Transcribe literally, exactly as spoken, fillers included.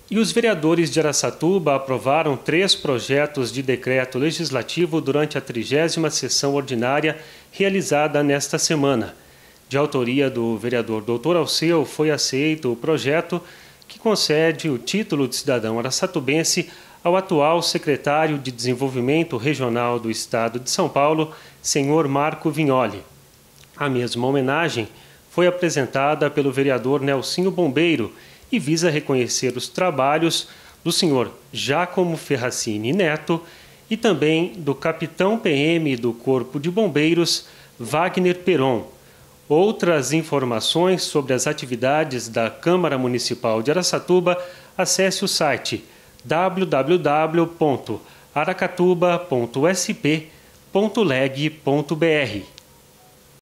E os vereadores de Araçatuba aprovaram três projetos de decreto legislativo durante a trigésima sessão ordinária realizada nesta semana. De autoria do vereador doutor Alceu, foi aceito o projeto que concede o título de cidadão araçatubense ao atual secretário de Desenvolvimento Regional do Estado de São Paulo, senhor Marco Vignoli. A mesma homenagem foi apresentada pelo vereador Nelsinho Bombeiro e visa reconhecer os trabalhos do senhor Giacomo Ferracini Neto e também do capitão P M do Corpo de Bombeiros, Wagner Peron. Outras informações sobre as atividades da Câmara Municipal de Araçatuba, acesse o site w w w ponto aracatuba ponto s p ponto leg ponto b r.